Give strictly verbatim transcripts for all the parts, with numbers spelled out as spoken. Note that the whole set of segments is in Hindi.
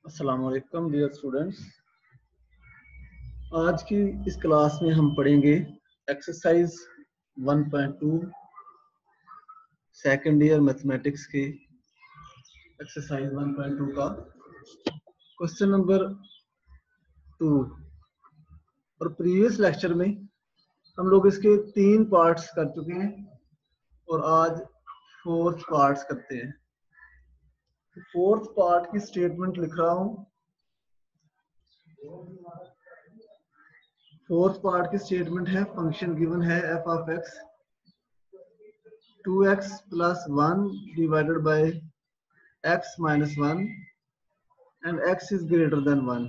अस्सलाम वालेकुम डियर स्टूडेंट्स। आज की इस क्लास में हम पढ़ेंगे exercise one point two second year mathematics के एक्सरसाइज वन पॉइंट टू का क्वेश्चन नंबर टू। और प्रीवियस लेक्चर में हम लोग इसके तीन पार्ट्स कर चुके हैं और आज फोर्थ पार्ट्स करते हैं। फोर्थ पार्ट की स्टेटमेंट लिख रहा हूं। फोर्थ पार्ट की स्टेटमेंट है, फंक्शन गिवन है f of x two x plus one divided by x minus one and x is greater than one.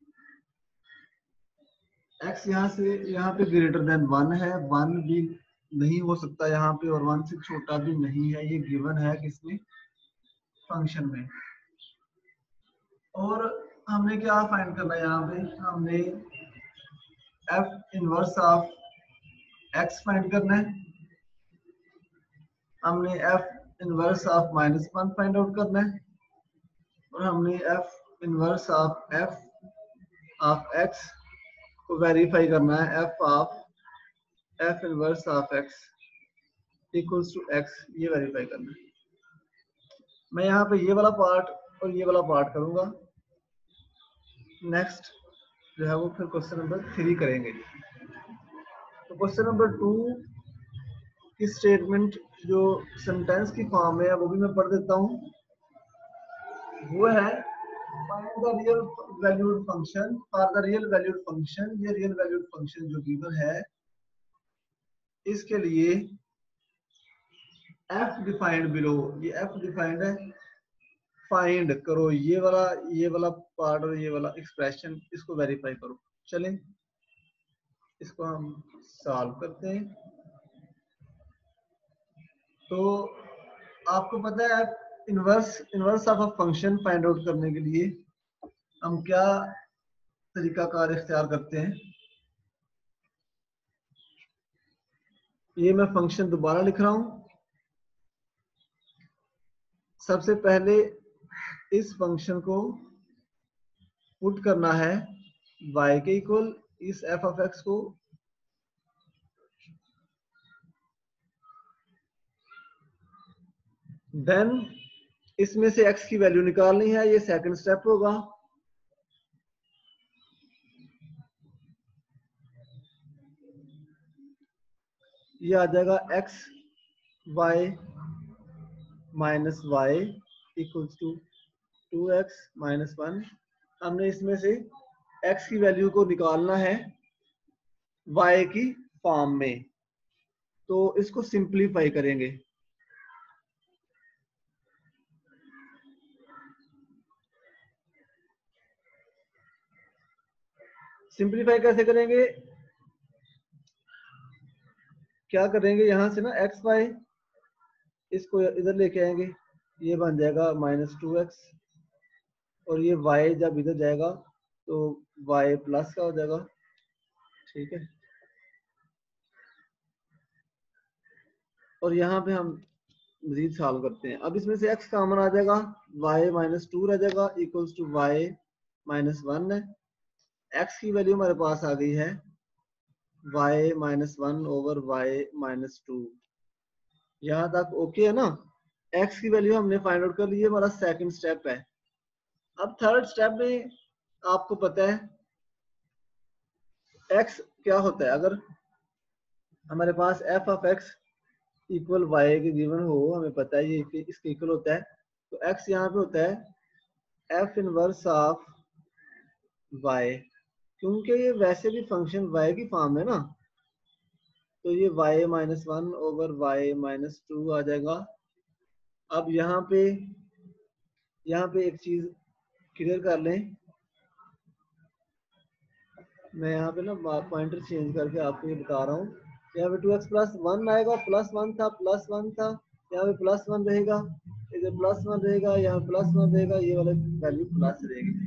X यहाँ से यहाँ पे ग्रेटर देन वन है, वन भी नहीं हो सकता यहाँ पे और वन से छोटा भी नहीं है। ये गिवन है किसमें, फंक्शन में। और हमने क्या फाइंड करना है, यहाँ पे हमने f inverse of x find करना है, हमने f inverse of minus one find out करना है और हमने f inverse of f of x को वेरीफाई करना है। F of f inverse of x equals to x, ये वेरीफाई करना है। मैं यहाँ पे ये वाला पार्ट और ये वाला पार्ट करूंगा। नेक्स्ट जो है वो फिर क्वेश्चन नंबर थ्री करेंगे। तो क्वेश्चन नंबर टू की स्टेटमेंट जो सेंटेंस की फॉर्म में है वो भी मैं पढ़ देता हूँ। वो है find the real valued function for the real valued function. ये रियल वैल्यूड फंक्शन जो गिवन है इसके लिए एफ डिफाइंड बिलो, ये एफ डिफाइंड है, फाइंड करो ये वाला ये वाला पार्ट और ये वाला एक्सप्रेशन, इसको वेरीफाई करो। चलें इसको हम सॉल्व करते हैं। तो आपको पता है inverse inverse of a function find out करने के लिए हम क्या तरीकाकार इख्तियार करते हैं। ये मैं फंक्शन दोबारा लिख रहा हूं। सबसे पहले इस फंक्शन को पुट करना है y के इक्वल, इस f ऑफ x को देन इसमें से x की वैल्यू निकालनी है। ये सेकंड स्टेप होगा। ये आ जाएगा x y minus y equals to two x minus one. हमने इसमें से x की वैल्यू को निकालना है y की फॉर्म में, तो इसको सिंप्लीफाई करेंगे। सिंप्लीफाई कैसे करेंगे, क्या करेंगे, यहां से ना एक्स वाई इसको इधर लेके आएंगे, ये बन जाएगा माइनस टू एक्स और ये y जब इधर जाएगा तो y प्लस का हो जाएगा। ठीक है, और यहाँ पे हम मजीद सॉल्व करते हैं। अब इसमें से x कॉमन आ जाएगा, y माइनस टू रह जाएगा equals to y minus one है। x की वैल्यू हमारे पास आ गई है y minus one over y minus two. यहाँ तक ओके है ना। x की वैल्यू हमने फाइंड आउट कर ली है, हमारा सेकंड स्टेप है। अब थर्ड स्टेप में आपको पता है x क्या होता है। अगर हमारे पास f of x equal y के गिवन हो, हमें पता है ये इसके इक्वल होता है, तो x यहाँ पे होता है f इनवर्स ऑफ y। क्योंकि ये वैसे भी फंक्शन y की फॉर्म है ना, तो ये y minus one over y minus two आ जाएगा। अब यहाँ पे यहाँ पे एक चीज क्लियर कर लें, मैं यहाँ पे ना पॉइंटर चेंज करके आपको ये बता रहा हूँ। यहाँ पे टू एक्स प्लस वन आएगा, प्लस वन था प्लस वन था, यहाँ पे प्लस वन रहेगा, इधर प्लस वन रहेगा, यहाँ प्लस वन रहेगा, ये वाला वैल्यू प्लस रहेगी।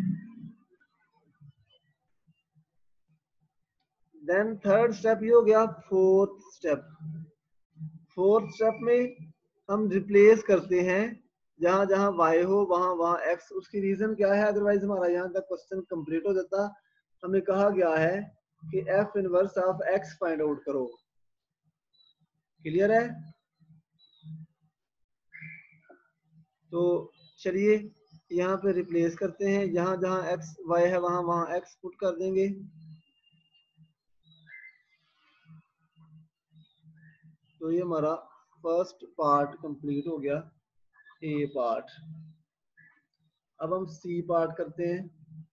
देन थर्ड स्टेप ये हो गया। फोर्थ स्टेप फोर्थ स्टेप में हम रिप्लेस करते हैं, जहां जहां y हो वहां वहां x। उसकी रीजन क्या है, अदरवाइज हमारा यहाँ तक क्वेश्चन कंप्लीट हो जाता। हमें कहा गया है कि f inverse of x find out करो। क्लियर है? तो चलिए यहाँ पे रिप्लेस करते हैं, जहां जहां x y है वहां वहां x पुट कर देंगे। तो ये हमारा फर्स्ट पार्ट कंप्लीट हो गया, ए पार्ट। अब हम सी पार्ट करते हैं।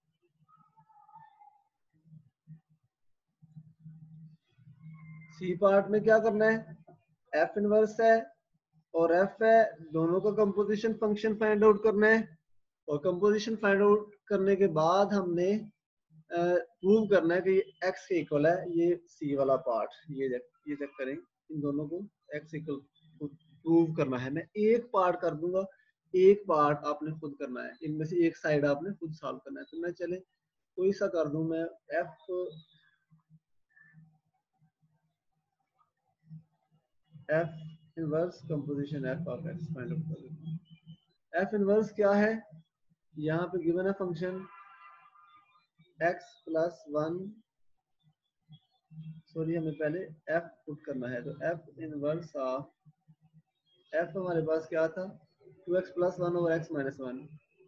सी पार्ट में क्या करना है, एफ इनवर्स है और एफ है, दोनों का कंपोजिशन फंक्शन फाइंड आउट करना है। और कंपोजिशन फाइंड आउट करने के बाद हमने प्रूव करना है कि ये एक्स के इक्वल है। ये सी वाला पार्ट, ये ये चेक करें, इन दोनों को एक्स इक्वल प्रूव करना है। मैं एक पार्ट कर दूंगा, एक पार्ट आपने खुद करना है, इनमें से एक साइड आपने खुद सॉल्व करना है। तो मैं चले कोई सा कर दूं, मैं f f inverse composition f of x find out कर देता हूं। एफ इनवर्स क्या है, यहाँ पे गिवन है function x plus one, sorry हमें पहले f पुट करना है। तो f इनवर्स ऑफ f हमारे पास क्या था, two x plus one over x minus one.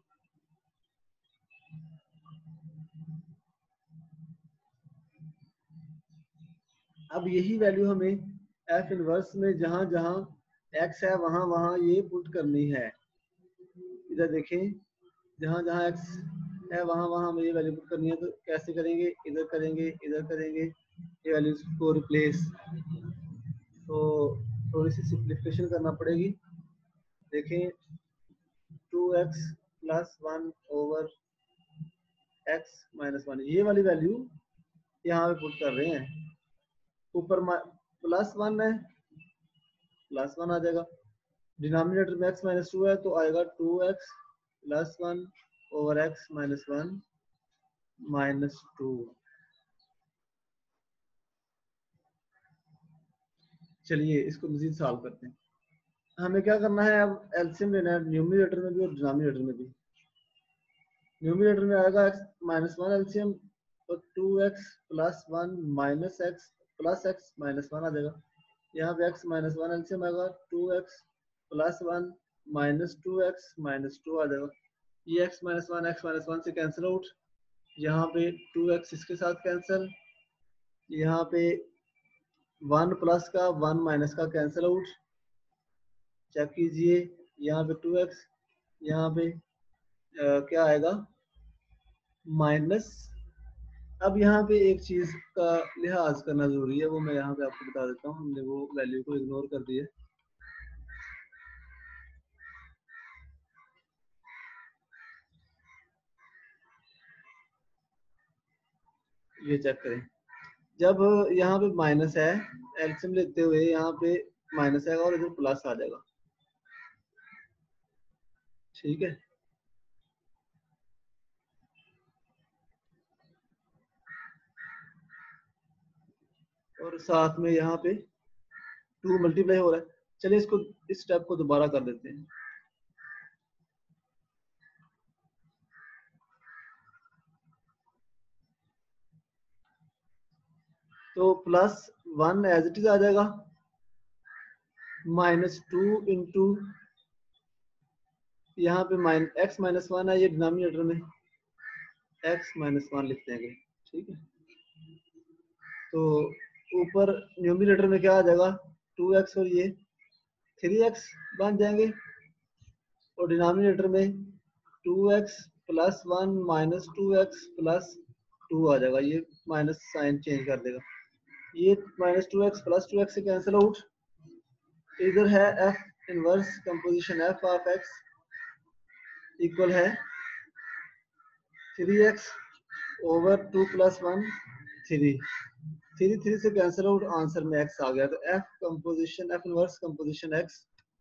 अब यही वैल्यू हमें f इनवर्स में जहां जहां x है वहां वहां ये पुट करनी है। इधर देखें, जहां जहां x है वहां वहां हमें ये वैल्यू पुट करनी है। तो कैसे करेंगे, इधर करेंगे, इधर करेंगे, ये वैल्यूज को रिप्लेस। तो थोड़ी सी सिंप्लीफिकेशन करना पड़ेगी। देखें, two x plus one over x minus one, ये वाली वैल्यू यहाँ पे पुट कर रहे हैं। ऊपर प्लस वन है, प्लस वन आ जाएगा। डिनोमिनेटर में एक्स माइनस टू है तो आएगा two x plus one over x minus one minus two. चलिए इसको मजीद सॉल्व करते हैं। हमें क्या करना है, अब एलसीएम लेना है, न्यूमरेटर में भी और डिनोमिनेटर में भी। न्यूमरेटर में आएगा एक्स माइनस वन एलसीएम, तो two x plus one minus x plus x minus one आ जाएगा। यहाँ पे एक्स माइनस वन एलसीएम आएगा, two x plus one minus two x minus two आ जाएगा। ये x minus one x minus one से कैंसिल आउट, यहाँ पे टू एक्स इसके साथ कैंसिल, यहाँ पे वन प्लस का वन माइनस का कैंसिल आउट। चेक कीजिए, यहाँ पे टू एक्स, यहाँ पे आ, क्या आएगा माइनस। अब यहाँ पे एक चीज का लिहाज करना जरूरी है, वो मैं यहाँ पे आपको बता देता हूँ। हमने वो वैल्यू को इग्नोर कर दिया। ये चेक करें, जब यहाँ पे माइनस है, एलसीएम लेते हुए यहाँ पे माइनस आएगा और इधर प्लस आ जाएगा। ठीक है, और साथ में यहाँ पे टू मल्टीप्लाई हो रहा है। चलिए इसको, इस स्टेप को दोबारा कर देते हैं। तो plus one as it is आ जाएगा, माइनस टू इंटू यहाँ पे माइन एक्स माइनस वन है, ये डिनोमिनेटर में एक्स माइनस वन लिख देंगे। ठीक है, तो ऊपर न्यूमिनेटर में क्या आ जाएगा, टू एक्स और ये थ्री एक्स बन जाएंगे, और डिनोमिनेटर में two x plus one minus two x plus two आ जाएगा। ये माइनस साइन चेंज कर देगा, ये minus two x plus two x से कैंसिल आउट। इधर है f inverse composition f of x equal है three x over two plus one three, three three से कैंसिल आउट, आंसर में एक्स आ गया। तो f composition f inverse composition x,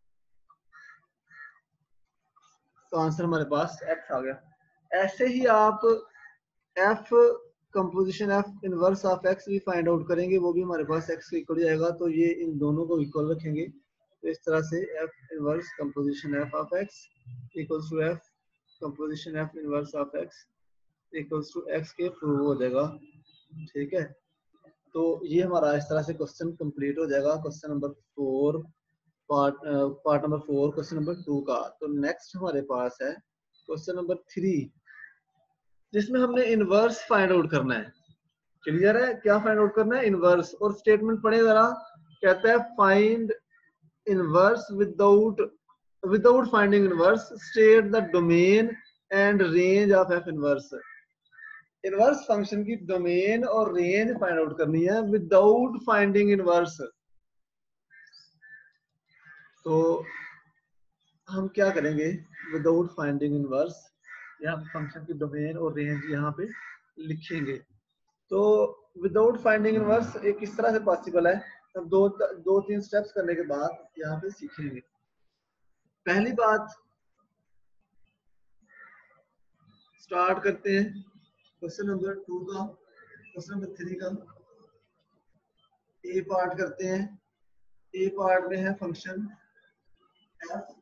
तो आंसर हमारे पास एक्स आ गया। ऐसे ही आप f composition f inverse of x भी फाइंड आउट करेंगे, वो भी हमारे पास एक्स के इक्वल जाएगा। तो ये इन दोनों को इक्वल रखेंगे, तो इस तरह से f inverse composition f of x equals to f composition f inverse of x equals to x के प्रूव हो जाएगा। ठीक है, तो ये हमारा इस तरह से क्वेश्चन कंप्लीट हो जाएगा, question number four part part number four question number two का। तो नेक्स्ट हमारे पास है क्वेश्चन नंबर थ्री, जिसमें हमने इनवर्स फाइंड आउट करना है। क्लियर है, क्या फाइंड आउट करना है? इनवर्स। और स्टेटमेंट पढ़े जरा, कहता है find inverse without without finding inverse state the domain and range of f inverse. Inverse function की डोमेन और रेंज फाइंड आउट करनी है विदाउट फाइंडिंग इनवर्स। तो हम क्या करेंगे? विदाउट फाइंडिंग इनवर्स, या फंक्शन की डोमेन और रेंज यहाँ पे लिखेंगे। तो विदाउट फाइंडिंग इनवर्स एक किस तरह से पॉसिबल है, तब दो दो तीन स्टेप्स करने के बाद यहाँ पे सीखेंगे। पहली बात, स्टार्ट करते हैं क्वेश्चन नंबर टू का, क्वेश्चन नंबर थ्री का। ए पार्ट करते हैं। ए पार्ट में है फंक्शन एफ।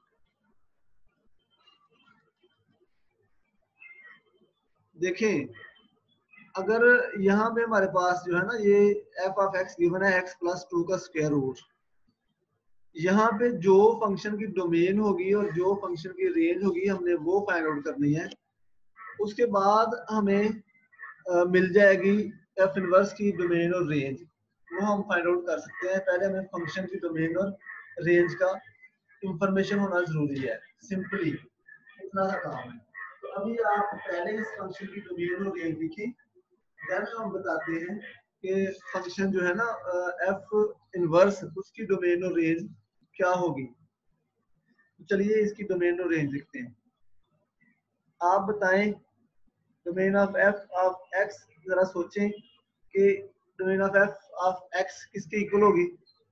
देखें, अगर यहाँ पे हमारे पास जो है ना ये एफ ऑफ एक्स गिवन है एक्स प्लस टू का स्क्वायर रूट, यहाँ पे जो फंक्शन की डोमेन होगी और जो फंक्शन की रेंज होगी हमने वो फाइंड आउट करनी है। उसके बाद हमें आ, मिल जाएगी एफ इनवर्स की डोमेन और रेंज, वो हम फाइंड आउट कर सकते हैं। पहले हमें फंक्शन की डोमेन और रेंज का इंफॉर्मेशन होना जरूरी है, सिंपली इतना सा काम है। तो अभी आप पहले इस फंक्शन की डोमेन और रेंज लिखें, देन हम बताते हैं कि फंक्शन जो है ना एफ इनवर्स उसकी डोमेन और रेंज क्या होगी। चलिए इसकी डोमेन और रेंज लिखते हैं। आप बताएं domain of f of x, जरा सोचें कि domain of f of x किसके इक्वल होगी?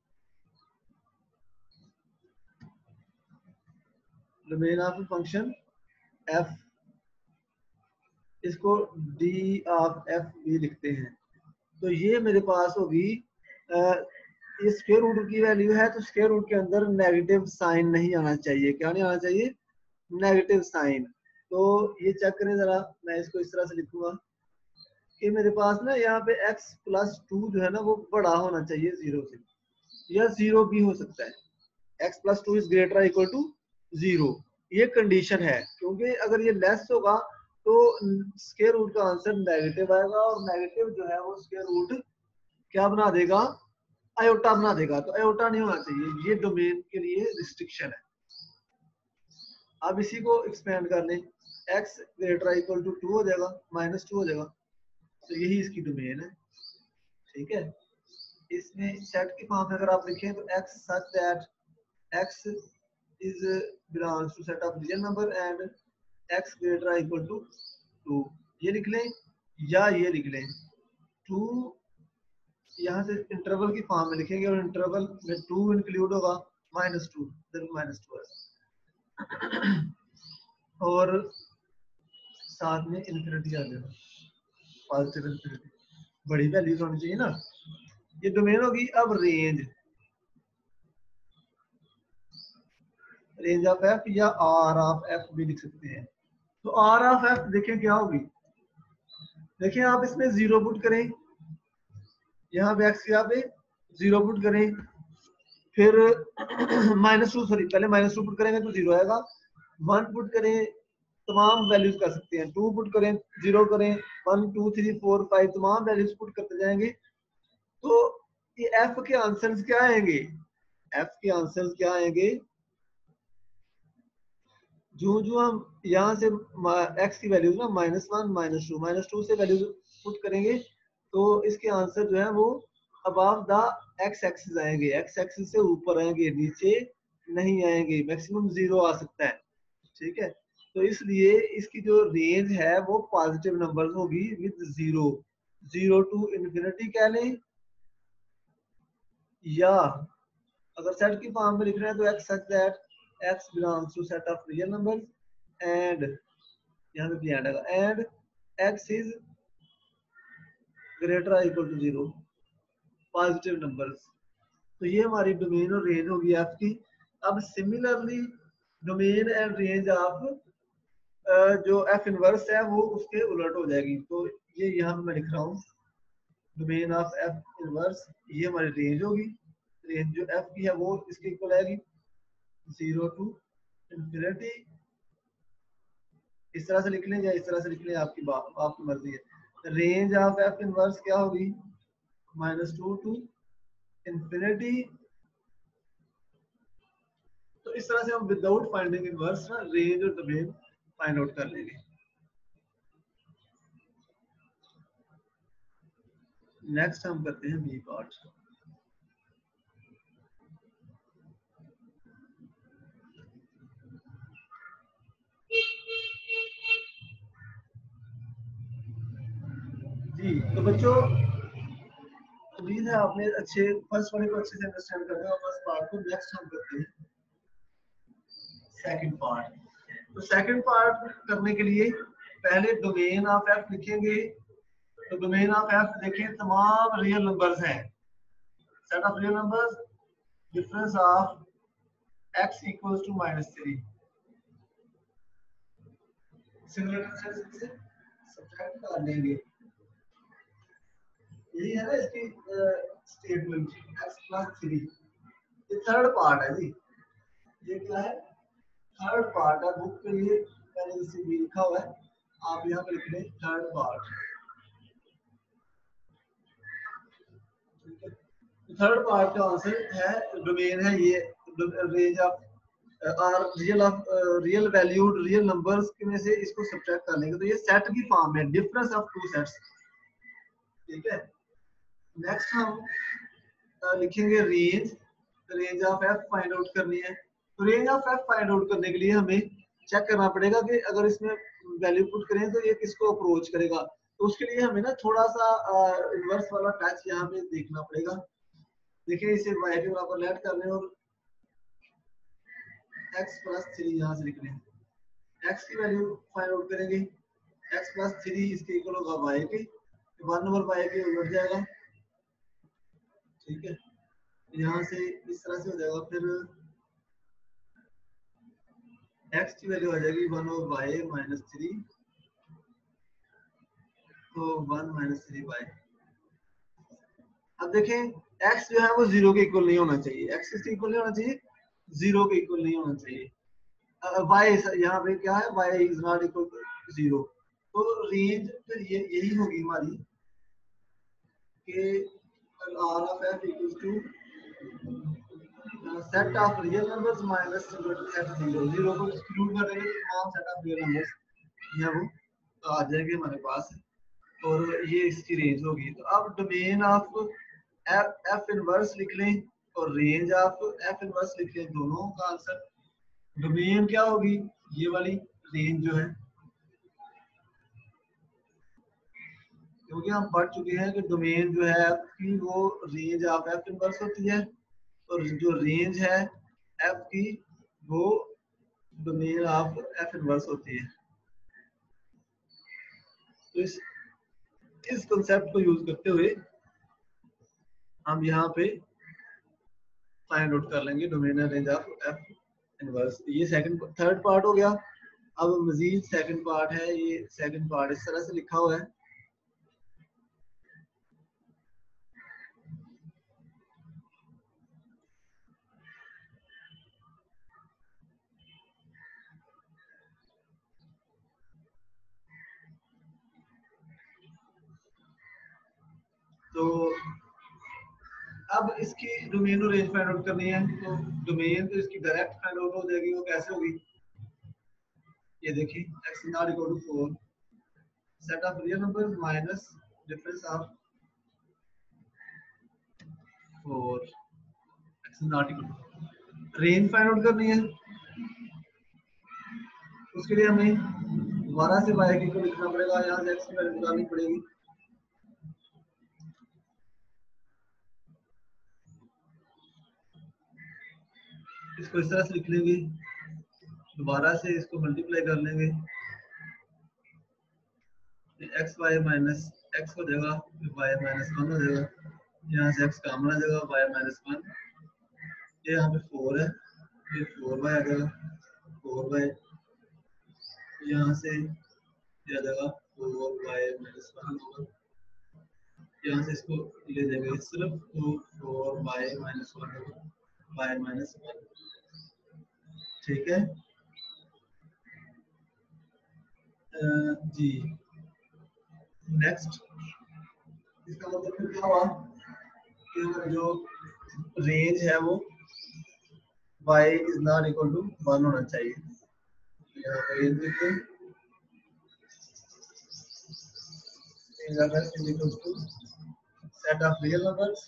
डोमेन ऑफ फंक्शन एफ, इसको डी ऑफ एफ भी लिखते हैं। तो ये मेरे पास होगी, ये स्क्वायर रूट की वैल्यू है, तो स्क्वायर रूट के अंदर नेगेटिव साइन नहीं आना चाहिए। क्या नहीं आना चाहिए? Negative sign. तो ये चेक करें जरा, मैं इसको इस तरह से लिखूंगा कि मेरे पास ना यहाँ पे x प्लस टू जो है ना वो बड़ा होना चाहिए जीरो से, या जीरो भी हो सकता है। x plus two is greater equal to zero, ये कंडीशन है, क्योंकि अगर ये लेस होगा तो स्क्वायर रूट का आंसर नेगेटिव आएगा, और नेगेटिव जो है वो स्क्वायर रूट क्या बना देगा? आयोटा बना देगा। तो आयोटा नहीं होना चाहिए, ये डोमेन के लिए रिस्ट्रिक्शन है। अब इसी को एक्सपेंड कर लें, x greater equal to two हो जाएगा, माइनस टू हो जाएगा, तो यही इसकी डोमेन है। ठीक है, इसमें सेट की फॉर्म में अगर आप लिखें तो x such that x is belongs to set of real number and x greater equal to two, ये लिख लें या ये लिख लें। टू यहाँ से इंटरवल की फॉर्म में लिखेंगे, और इंटरवल में टू इंक्लूड होगा, माइनस टू, माइनस टू है, और साथ में इन्फिनिटी आ जाएगा, पॉजिटिव इन्फिनिटी, बड़ी वैल्यूज होनी चाहिए ना। ये डोमेन होगी। अब रेंज, रेंज ऑफ एफ या आर ऑफ एफ भी लिख सकते हैं। तो आर ऑफ एफ देखें क्या होगी। देखिए आप इसमें जीरो पुट करें, यहाँ पे एक्स यहाँ पे जीरो पुट करें, फिर माइनस टू, सॉरी पहले माइनस टू पुट करेंगे तो जीरो आएगा, वन पुट करें, तमाम वैल्यूज कर सकते हैं, टू पुट करें, जीरो करें, one two three four five तमाम वैल्यूज पुट करते जाएंगे। तो ये एफ के आंसर्स क्या आएंगे? एफ के आंसर्स क्या आएंगे? जो जो हम यहाँ से एक्स की वैल्यूज ना minus one minus two minus two से वैल्यूज पुट करेंगे, तो इसके आंसर जो है वो अबव द एक्स एक्सिस आएंगे, एक्स एक्सिस से ऊपर आएंगे, नीचे नहीं आएंगे, मैक्सिमम जीरो आ सकता है। ठीक है, तो इसलिए इसकी जो रेंज है वो पॉजिटिव नंबर्स होगी with zero, zero to infinity कह लें, या अगर सेट की फॉर्म में लिख रहे हैं तो x such that x belongs to set of real numbers and यहाँ पे भी एंड आएगा, and x is greater equal to zero, positive numbers. तो ये हमारी डोमेन और रेंज होगी एफ की। अब similarly domain and range of जो एफ इनवर्स है वो उसके उलट हो जाएगी। तो ये यहाँ मैं लिख रहा हूँ डोमेन ऑफ एफ इनवर्स, ये हमारी रेंज होगी, रेंज जो एफ की है वो इसके इक्वल आएगी जीरो टू इंफिनिटी। इस तरह से लिख लें या इस तरह से लिख लें, आपकी बात आपकी मर्जी है। रेंज ऑफ एफ इनवर्स क्या होगी माइनस टू टू इंफिनिटी। तो इस तरह से हम विदाउट फाइंडिंग इनवर्स ना रेंज और डोमेन फाइंड आउट कर लेंगे। नेक्स्ट हम करते हैं बी पार्ट। जी तो बच्चों उम्मीद है आपने अच्छे फर्स्ट वाले को अच्छे से अंडरस्टैंड कर लिया। फर्स्ट पार्ट को नेक्स्ट हम करते हैं सेकंड पार्ट। तो सेकंड पार्ट करने के लिए पहले डोमेन ऑफ एफ लिखेंगे। तो डोमेन ऑफ एफ देखें तमाम रियल नंबर्स हैं, set of real numbers, difference of x equals to minus three. Singular से सब्ट्रैक्ट कर लेंगे, यही है ना इसकी स्टेटमेंट एक्स प्लस थ्री। ये थर्ड पार्ट है जी, ये क्या है थर्ड पार्ट है। बुक के लिए मैंने इसे भी लिखा हुआ है, आप यहाँ पे लिख लें थर्ड पार्ट। ठीक है, थर्ड पार्ट का आंसर है डोमेन है ये range of R real of real valued real numbers में से इसको सब्ट्रैक्ट कर लेंगे। तो ये सेट की फॉर्म है, डिफरेंस ऑफ टू सेट्स। ठीक है, नेक्स्ट हम uh, लिखेंगे range. Range of f find out करनी है। तो range of f find out करने के लिए हमें चेक करना पड़ेगा कि अगर इसमें वैल्यू पुट करें तो ये किसको अप्रोच करेगा। तो उसके लिए हमें ना थोड़ा सा इनवर्स uh, वाला टच यहाँ पे देखना पड़ेगा। देखिए इसे वाई के बराबर लेट कर रहे हैं और x प्लस थ्री यहाँ से लिख रहे हैं। x की वैल्यू फाइंड आउट करेंगे, x प्लस थ्री इसके इक्वल होगा y के, वन ओवर y के उलट जाएगा। ठीक है, यहाँ से इस तरह से हो जाएगा। फिर x की वैल्यू आ जाएगी one over y minus three, तो वन माइनस थ्री y। अब देखें x जो है वो जीरो के इक्वल नहीं होना चाहिए, x किसके इक्वल नहीं होना चाहिए, जीरो के इक्वल नहीं होना चाहिए। y यहाँ पे क्या है, y is not equal to zero. तो रेंज फिर ये यही होगी हमारी कि r of f equals to set of real numbers minus set zero। Zero को एक्सक्लूड कर देंगे तो तमाम सेट ऑफ रियल नंबर्स यहाँ वो आ जाएंगे हमारे पास, और ये इसकी रेंज होगी। तो अब domain of f f inverse लिख लें और रेंज ऑफ एफ इनवर्स लिख लें, दोनों का आंसर। डोमेन क्या होगी, ये वाली रेंज जो है, क्योंकि हम पढ़ चुके हैं कि डोमेन जो है एफ की वो रेंज ऑफ एफ इनवर्स होती है, और जो रेंज है एफ की वो डोमेन ऑफ एफ इनवर्स होती है। तो इस इस कंसेप्ट को यूज करते हुए हम यहाँ पे फाइंड आउट कर लेंगे domain range of f inverse. ये सेकंड थर्ड पार्ट हो गया। अब मजीद सेकंड पार्ट है, ये सेकंड पार्ट इस तरह से लिखा हुआ है। तो अब इसकी डोमेन और रेंज फाइंड आउट करनी है। तो डोमेन तो इसकी डायरेक्ट फाइंड आउट हो जाएगी। वो कैसे होगी, ये देखिए x is not equal to four, set of real numbers minus difference of four, x is not equal to। Range find out करनी है, उसके लिए हमें दोबारा से y को लिखना पड़ेगा, यहाँ से x की वैल्यू निकालनी पड़ेगी। इसको इस तरह से लिख लेंगे, दोबारा से इसको मल्टीप्लाई कर लेंगे, एक्स वाई माइनस एक्स हो जाएगा, वाई माइनस वन हो जाएगा, यहाँ से एक्स कॉमन आ जाएगा, वाई माइनस वन ये यहाँ पे फोर है, ये फोर बाय आ जाएगा, फोर बाय यहाँ से ये आ जाएगा फोर बाय माइनस वन होगा, यहाँ से इसको ले देंगे सिर्फ two four by minus one होगा, बाय माइनस वन। ठीक है uh, जी। नेक्स्ट इसका मतलब फिर क्या हुआ कि जो रेंज है वो y is not equal to one होना चाहिए। यहाँ पर रेंज लिखते हैं range is equal to set of real numbers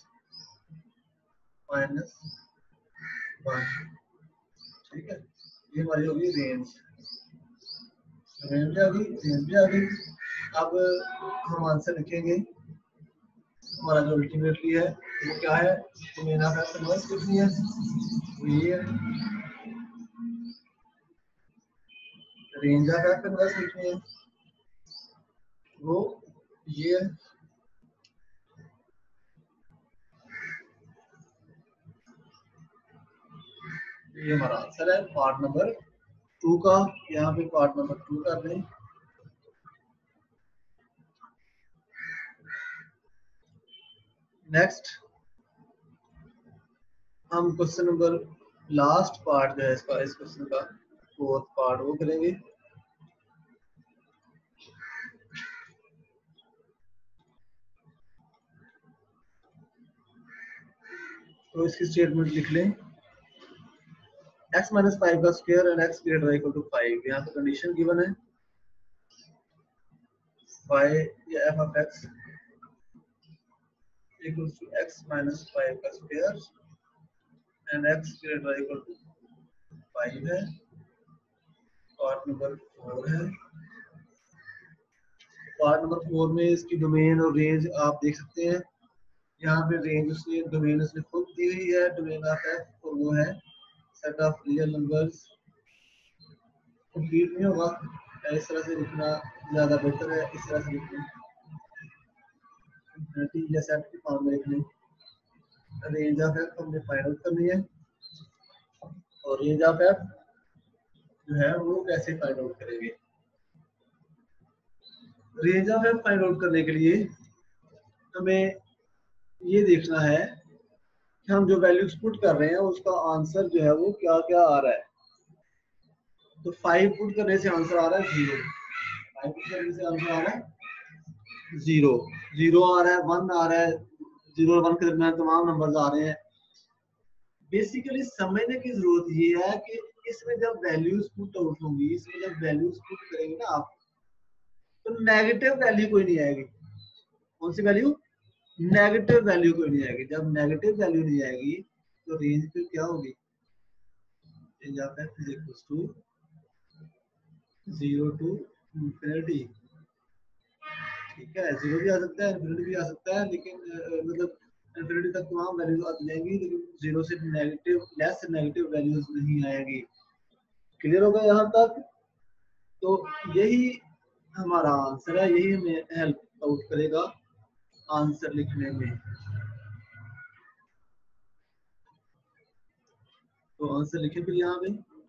minus one. ठीक है, ये हमारी होगी रेंज। रेंज भी आ गई, रेंज भी आ गई। अब हम आंसर लिखेंगे, हमारा जो अल्टीमेटली है वो क्या है, तो मेरा फैक्टर इनवर्स कितनी है, ये रेंज ऑफ फैक्टर इनवर्स कितनी है, वो ये है। ये हमारा आंसर है पार्ट नंबर टू का। यहाँ पे पार्ट नंबर टू कर दें। नेक्स्ट हम क्वेश्चन नंबर लास्ट पार्ट जो है इसका, इस क्वेश्चन का फोर्थ पार्ट वो करेंगे। तो इसकी स्टेटमेंट लिख लें, x माइनस फाइव का square and x greater equal to five. यहाँ पे कंडीशन गिवन है y या f of x equals to x minus five का square and x greater equal to five है। पार्ट नंबर फोर है। पार्ट नंबर फोर में इसकी डोमेन और रेंज आप देख सकते हैं। यहाँ पे रेंज उसने डोमेन उसने खुद दी हुई है, डोमेन ऑफ f, और वो है set of real numbers. Complete नहीं होगा, इस तरह से लिखना ज्यादा बेहतर है, इस तरह से लिखना या सेट की फॉर्म में लिख लें। रेंज ऑफ f हमने फाइंड आउट करनी है, और रेंज ऑफ f जो है वो कैसे फाइंड आउट करेंगे। Range of f find out करने के लिए हमें ये देखना है कि हम जो वैल्यूज पुट कर रहे हैं उसका आंसर जो है वो क्या क्या आ रहा है। तो फाइव पुट करने से आंसर आ रहा है जीरो, फाइव पुट करने से आंसर आ रहा है जीरो, जीरो आ रहा है, वन आ रहा है, जीरो और वन के दरमियान तमाम नंबर्स आ रहे हैं। बेसिकली समझने की जरूरत ये है कि इसमें जब वैल्यूज पुट आउट होंगी, इसमें जब वैल्यूज पुट करेंगे ना आप, तो नेगेटिव वैल्यू कोई नहीं आएगी। कौन सी वैल्यू? नेगेटिव वैल्यू कोई नहीं आएगी। जब नेगेटिव वैल्यू नहीं आएगी तो रेंज फिर क्या होगी, range of f is equal to zero to infinity. ठीक है, जीरो भी आ सकता है, इंफिनिटी भी आ सकता है, लेकिन मतलब इंफिनिटी तक तमाम वैल्यूज आ जाएंगी, लेकिन जीरो से नेगेटिव, लेस से नेगेटिव वैल्यूज नहीं आएगी। क्लियर होगा यहाँ तक? तो यही हमारा आंसर है, यही हमें हेल्प आउट करेगा आंसर लिखने में। तो आंसर लिखे फिर यहाँ पे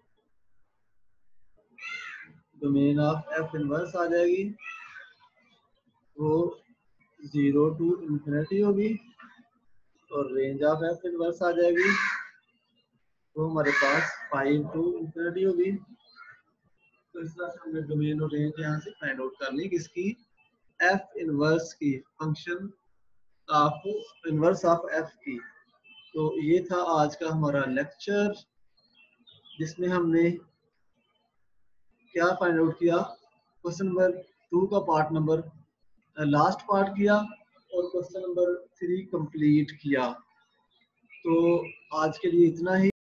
डोमेन ऑफ f इनवर्स आ जाएगी, वो जीरो टू इंफिनिटी होगी, और रेंज ऑफ f इनवर्स आ जाएगी, वो हमारे पास फाइव टू इंफिनिटी होगी। तो इस तरह से हमने डोमेन और रेंज यहाँ से फाइंड आउट कर ली किसकी, f इनवर्स की, function of inverse of f की। तो ये था आज का हमारा लेक्चर, जिसमें हमने क्या फाइंड आउट किया, क्वेश्चन नंबर टू का पार्ट नंबर लास्ट पार्ट किया, और क्वेश्चन नंबर थ्री कंप्लीट किया। तो आज के लिए इतना ही।